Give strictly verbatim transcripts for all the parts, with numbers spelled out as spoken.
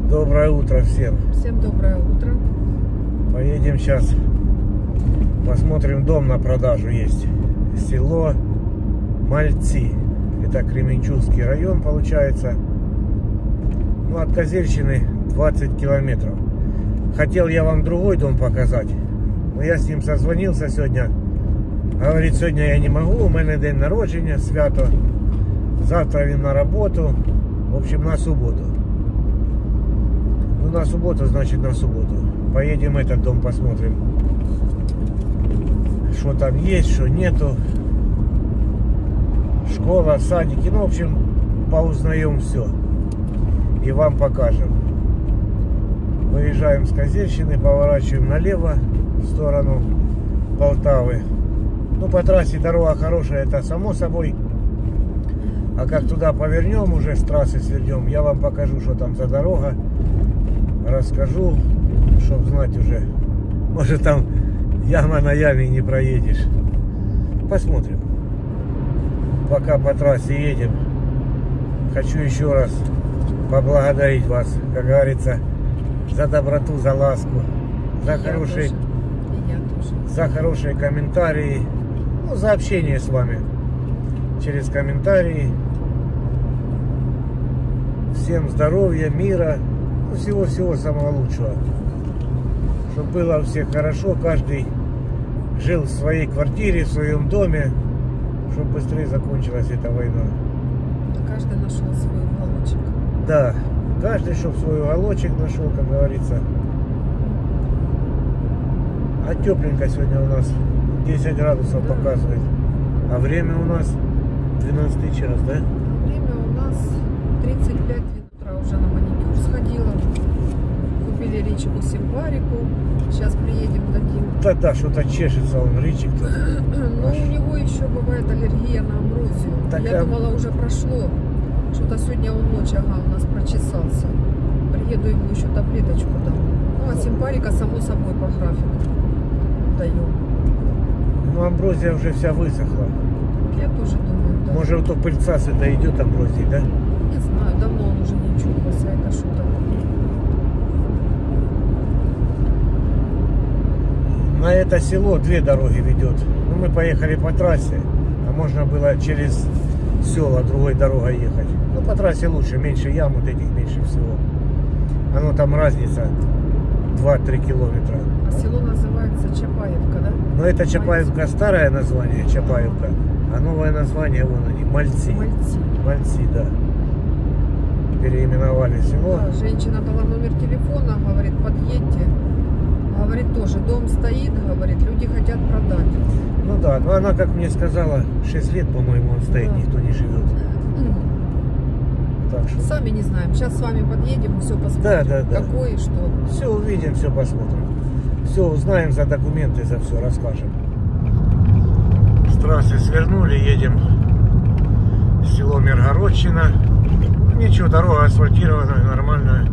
Доброе утро всем. Всем доброе утро. Поедем сейчас, посмотрим, дом на продажу есть. Село Мальцы. Это Кременчугский район получается. Ну, от Козельщины двадцать километров. Хотел я вам другой дом показать, но я с ним созвонился сегодня. Говорит, сегодня я не могу, у меня день народження, свято. Завтра він на работу. В общем, на субботу. Ну, на субботу, значит, на субботу. Поедем этот дом посмотрим. Что там есть, что нету. Школа, садики. Ну, в общем, поузнаем все. И вам покажем. Выезжаем с Козельщины, поворачиваем налево в сторону Полтавы. Ну, по трассе дорога хорошая, это само собой. А как туда повернем, уже с трассы свернем, я вам покажу, что там за дорога. Расскажу, чтобы знать уже. Может, там яма на яме не проедешь. Посмотрим. Пока по трассе едем, хочу еще раз поблагодарить вас, как говорится, за доброту, за ласку, за хорошие, за хорошие комментарии, ну, за общение с вами через комментарии. Всем здоровья, мира, ну, всего-всего самого лучшего. Чтобы было у всех хорошо, каждый жил в своей квартире, в своем доме, чтобы быстрее закончилась эта война. Каждый нашел свой уголочек. Да, каждый, чтобы свой уголочек нашел, как говорится. А тепленько сегодня у нас десять градусов, да, показывает. А время у нас двенадцатый час, да? Время у нас тридцать пять утра, уже на маникюр сходила. Купили Ричику симпарику. Сейчас приедем, дадим. Да-да, что-то чешется он, Ричик-то. Но у него еще бывает аллергия на амброзию. Так Я а... думала, уже прошло. Что-то сегодня он ночь, ага, у нас прочесался. Приеду, ему еще таблеточку дам. Ну, а симпарика, само собой, по графику даем. Ну, амброзия уже вся высохла. Я тоже думаю, да. Может, то пыльца с этой идет амброзии, да? Не знаю, давно он уже не чухался, это что-то. На это село две дороги ведет. Ну, мы поехали по трассе, а можно было через села другой дорогой ехать. Ну, по трассе лучше, меньше ям, вот этих меньше всего. Оно там разница два-три километра. А село называется Чапаевка, да? Но это Чапаевка, старое название Чапаевка, а новое название, вон они, Мальцы. Мальцы. Мальцы, да. Переименовали село. Да, женщина дала номер телефона, говорит, подъедьте. Говорит, тоже дом стоит, говорит, люди хотят продать. Ну да, но она, как мне сказала, шесть лет, по-моему, он стоит, да, никто не живет. Так что... Сами не знаем. Сейчас с вами подъедем, все посмотрим. Да, да, да. Какой и что. Все увидим, все посмотрим. Все узнаем, за документы, за все расскажем. С трассы свернули, едем в село Миргородщина. Ничего, дорога асфальтированная, нормальная.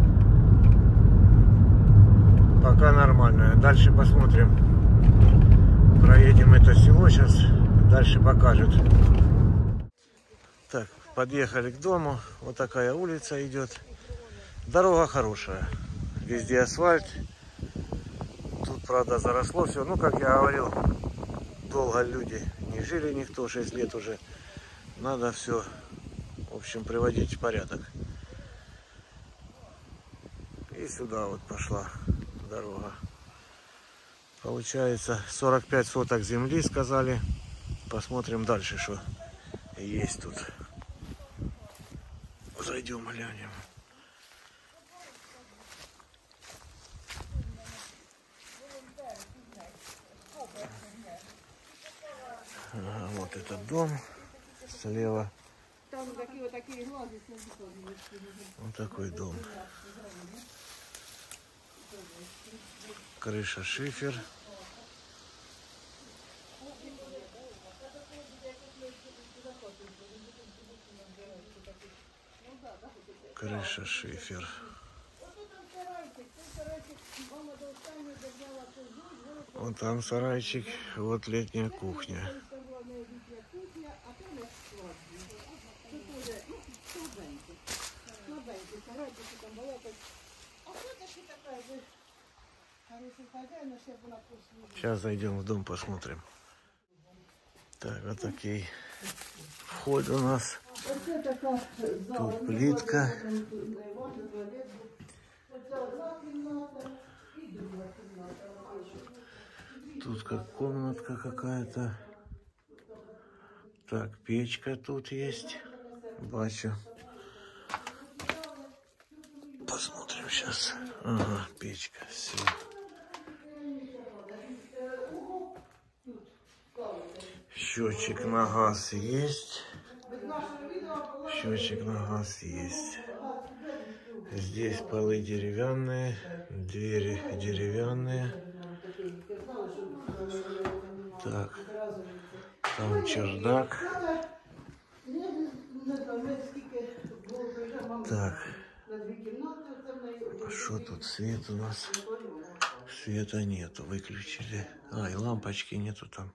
Пока нормальная. Дальше посмотрим. Проедем это село сейчас. Дальше покажет. Так, подъехали к дому. Вот такая улица идет. Дорога хорошая. Везде асфальт. Тут, правда, заросло все. Ну, как я говорил, долго люди не жили, никто, шесть лет уже. Надо все, в общем, приводить в порядок. И сюда вот пошла дорога. Получается сорок пять соток земли, сказали. Посмотрим дальше, что есть тут. Зайдем, глянем. Ага, вот этот дом слева. Вот такой дом. Крыша шифер. Крыша шифер. Вот там сарайчик, вот летняя кухня. Сейчас зайдем в дом, посмотрим. Так, вот такой вход у нас. Тут плитка. Тут как комнатка какая-то. Так, печка тут есть. Бачу. Посмотрим сейчас. Ага, печка. Все. Счетчик на газ есть. Счетчик на газ есть. Здесь полы деревянные, двери деревянные. Так, там чердак. Так, а что тут свет у нас? Света нету, выключили. А, и лампочки нету там.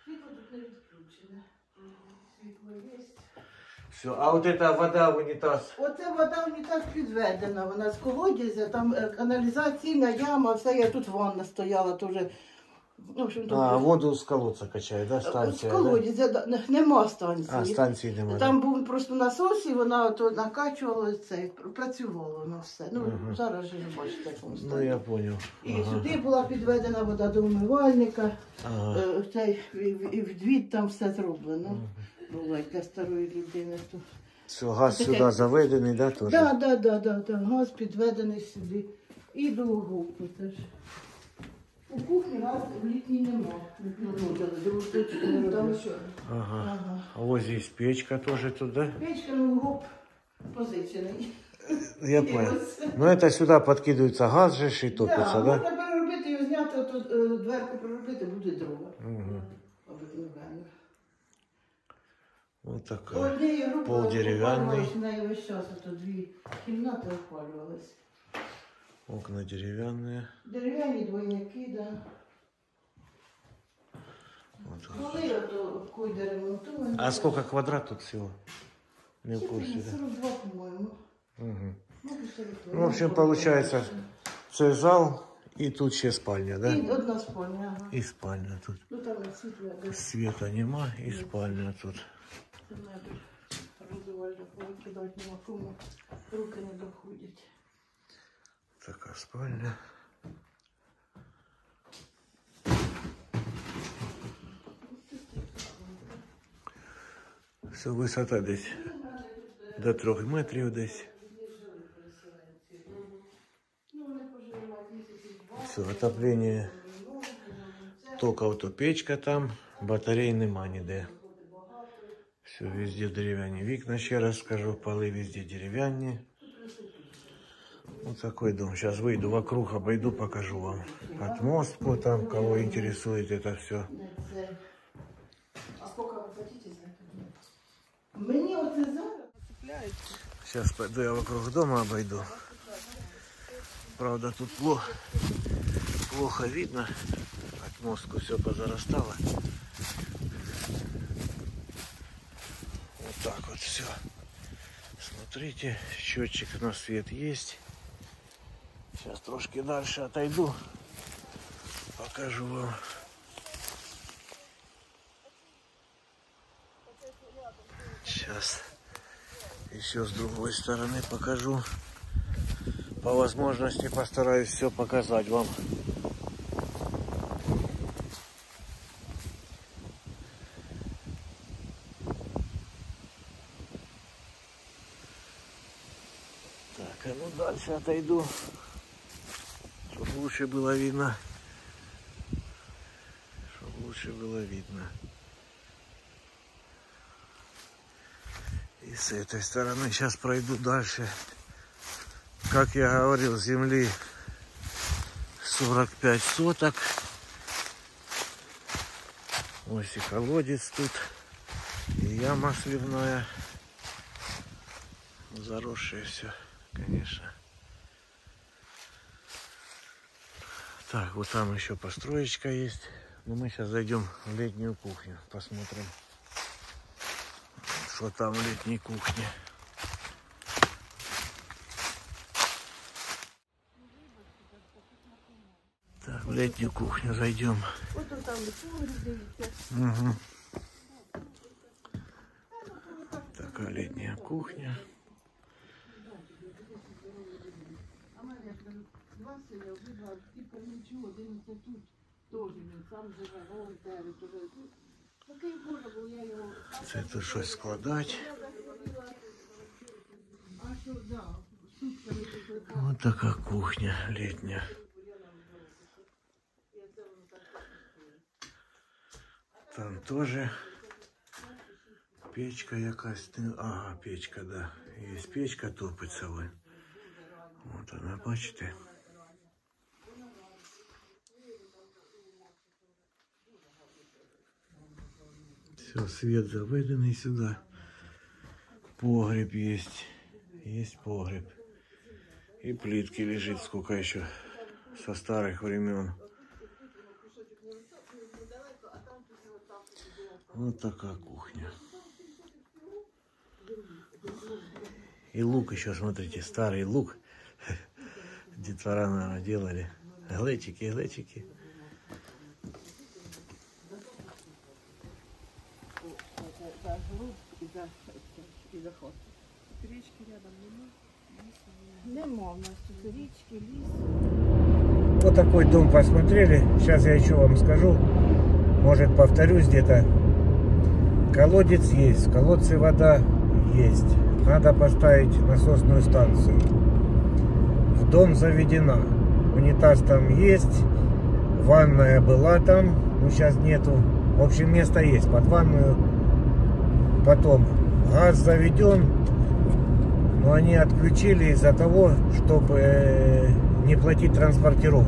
Все, а вот эта вода в унитаз? Оце вода в унітаз підведена, вона з колодязя, там каналізаційна яма, все, я тут ванна стояла теж. В общем, а, воду з колодця качає, да, станція? З колодязя, да? Нема станції. А, станції нема. Там да? Був просто насос, і вона то накачувала це, працювало воно все. Ну, ага. Зараз же не бачите, як воно стоїть. Ну, я зрозумів. І ага. Сюди була підведена вода до умивальника, ага. Це, і в двір там все зроблено. Ага. Було як для старої людини. То... Все, газ таке... сюди заведений, да, теж? Так, так, так, так, так, газ підведений сюди. І до угоку теж. У кухні газ в літній нема. Там що? Ага. Ага. А ось здесь печка теж тут, да? Печка, ну, гоп позичений. Я понял. Ну, это сюда подкидывается газ же и топится, да? Так, можна переробити, його зняти, то дверку переробити, буде дрова. Угу. Обикновенно. Вот такая. Пол деревянный. На его сейчас это две кімнати опалювалась. Окна деревянные. Деревянные двойники, да. Вот. Полы это койда ремонтуем. А сколько квадрат тут всего? Не в курсе, да? сорок два, по-моему. Угу. Ну, в общем, получается, це зал и тут ще спальня, да? И одна спальня, ага. И спальня тут. Ну, там світло, да. Света нема, и нет. Спальня тут. Розвивально повикидати нема кому, руки не доходять. Така спальня. Все, висота десь до трьох метрів десь. Все, отопление. Только вот печка там, батарей нема ніде. Все, везде деревянные вікна, ще раз скажу, полы везде деревянные. Вот такой дом. Сейчас выйду вокруг, обойду, покажу вам. Отмостку там, кого интересует это все. А сколько вы хотите за это? Мне вот и зараз. Сейчас пойду я вокруг дома обойду. Правда, тут плохо, плохо видно. Отмостку все позарастало. Вот так вот все. Смотрите, счетчик на свет есть. Сейчас трошки дальше отойду. Покажу вам. Сейчас еще с другой стороны покажу. По возможности постараюсь все показать вам. Так, а ну дальше отойду, чтобы лучше было видно. Чтобы лучше было видно. И с этой стороны сейчас пройду дальше. Как я говорил, земли сорок пять соток. Ось и колодец тут. И яма сливная. Заросшее все, конечно. Так, вот там еще построечка есть. Но мы сейчас зайдем в летнюю кухню. Посмотрим, что там в летней кухне. Так, в летнюю кухню зайдем. Вот он там видите. Угу. Такая летняя кухня. Це тут щось складати. Вот такая кухня летняя. Там тоже печка якась. Ага, печка, да. Есть печка, топиться. Вот она, бачите. Все, свет заведенный сюда. Погреб есть. Есть погреб. И плитки лежит сколько еще со старых времен. Вот такая кухня. И лук еще, смотрите, старый лук. Детвора, наверное, делали. Глечики, глечики. Речки рядом нема? Нема у нас тут речки, лес. Вот такой дом посмотрели. Сейчас я еще вам скажу. Может, повторюсь где-то. Колодец есть, в колодце вода есть. Надо поставить насосную станцию. В дом заведена. Унитаз там есть. Ванная была там, но сейчас нету. В общем, место есть под ванную. Потом газ заведен, но они отключили из-за того, чтобы не платить транспортировку.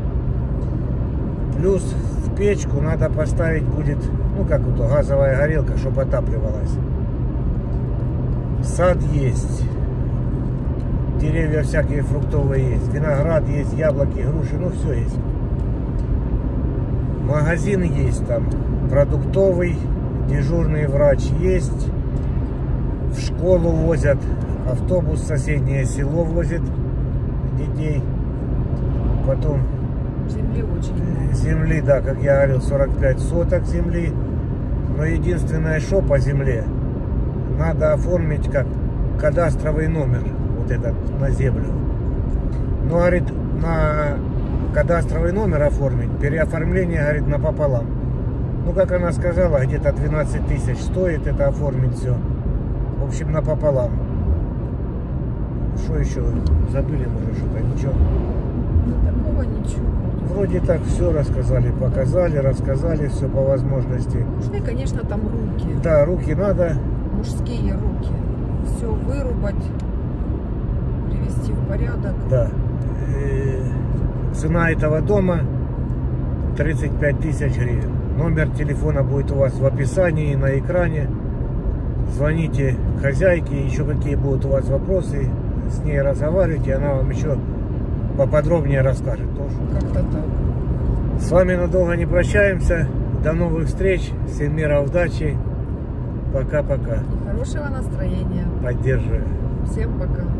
Плюс в печку надо поставить будет, ну как вот газовая горелка, чтобы отапливалась. Сад есть, деревья всякие фруктовые есть, виноград есть, яблоки, груши, ну все есть. Магазин есть там, продуктовый, дежурный врач есть, в школу возят, автобус в соседнее село возит детей, потом земли очень много. Земли, да, как я говорил, сорок пять соток земли, но единственное, что по земле, надо оформить как кадастровый номер, вот этот на землю. Ну, говорит, на кадастровый номер оформить, переоформление, говорит, напополам. Ну, как она сказала, где-то двенадцать тысяч стоит это оформить все. В общем, напополам. Что еще? Забыли, может, что-то? Ничего. Такого ничего. Вроде так все рассказали, показали, рассказали все по возможности. Нужны, конечно, там руки. Да, руки надо. Мужские руки. Все вырубать, привести в порядок. Да. Цена этого дома тридцать пять тысяч гривен. Номер телефона будет у вас в описании, на экране. Звоните хозяйке, еще какие будут у вас вопросы, с ней разговаривайте, она вам еще поподробнее расскажет тоже. Как-то так. С вами надолго не прощаемся. До новых встреч. Всем мира, удачи. Пока-пока. Хорошего настроения. Поддерживаю. Всем пока.